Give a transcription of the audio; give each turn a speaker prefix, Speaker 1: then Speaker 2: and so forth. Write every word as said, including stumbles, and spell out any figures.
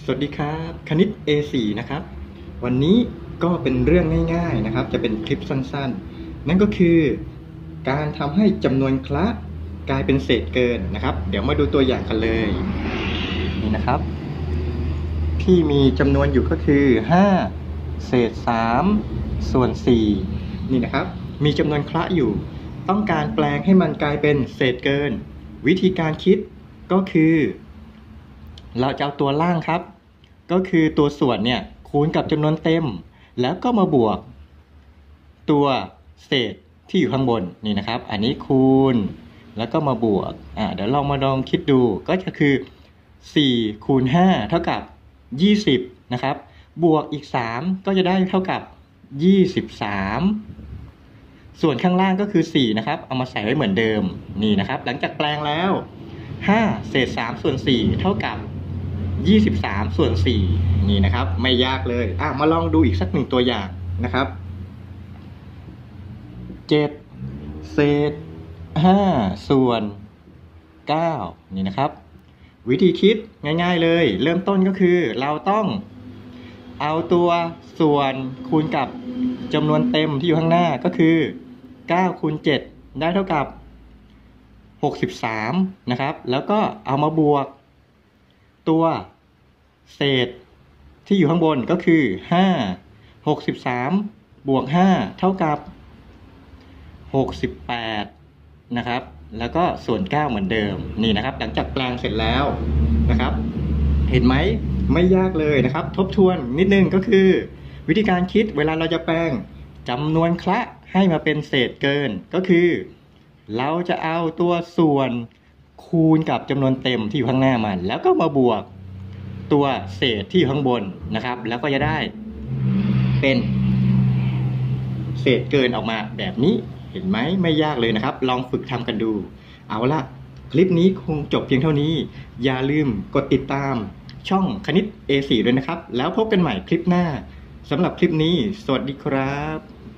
Speaker 1: สวัสดีครับคณิต เอ โฟร์ นะครับวันนี้ก็เป็นเรื่องง่ายๆนะครับจะเป็นคลิปสั้นๆนั่นก็คือการทำให้จำนวนคละกลายเป็นเศษเกินนะครับเดี๋ยวมาดูตัวอย่างกันเลยนี่นะครับที่มีจำนวนอยู่ก็คือห้าเศษสามส่วนสี่นี่นะครับมีจำนวนคละอยู่ต้องการแปลงให้มันกลายเป็นเศษเกินวิธีการคิดก็คือเราจะเอาตัวล่างครับก็คือตัวส่วนเนี่ยคูณกับจำนวนเต็มแล้วก็มาบวกตัวเศษที่อยู่ข้างบนนี่นะครับอันนี้คูณแล้วก็มาบวกอ่าเดี๋ยวลองมาลองคิดดูก็จะคือสี่คูณห้าเท่ากับยี่สิบนะครับบวกอีกสามก็จะได้เท่ากับยี่สิบสามส่วนข้างล่างก็คือสี่นะครับเอามาใส่ไว้เหมือนเดิมนี่นะครับหลังจากแปลงแล้วห้าเศษสามส่วนสี่เท่ากับยี่สิบสามส่วนสี่นี่นะครับไม่ยากเลยอ่ะมาลองดูอีกสักหนึ่งตัวอย่างนะครับเจ็ดเศษห้าส่วนเก้านี่นะครับวิธีคิดง่ายๆเลยเริ่มต้นก็คือเราต้องเอาตัวส่วนคูณกับจำนวนเต็มที่อยู่ข้างหน้าก็คือเก้าคูณเจ็ดได้เท่ากับหกสิบสามนะครับแล้วก็เอามาบวกตัวเศษที่อยู่ข้างบนก็คือห้า หกสิบสามบวกห้าเท่ากับหกสิบแปดนะครับแล้วก็ส่วนเก้าเหมือนเดิมนี่นะครับหลังจากแปลงเสร็จแล้วนะครับเห็นไหมไม่ยากเลยนะครับทบทวนนิดนึงก็คือวิธีการคิดเวลาเราจะแปลงจำนวนคละให้มาเป็นเศษเกินก็คือเราจะเอาตัวส่วนคูณกับจำนวนเต็มที่อยู่ข้างหน้ามันแล้วก็มาบวกตัวเศษที่อยู่ข้างบนนะครับแล้วก็จะได้เป็นเศษเกินออกมาแบบนี้เห็นไหมไม่ยากเลยนะครับลองฝึกทำกันดูเอาละคลิปนี้คงจบเพียงเท่านี้อย่าลืมกดติดตามช่องคณิต เอ โฟร์ ด้วยนะครับแล้วพบกันใหม่คลิปหน้าสำหรับคลิปนี้สวัสดีครับ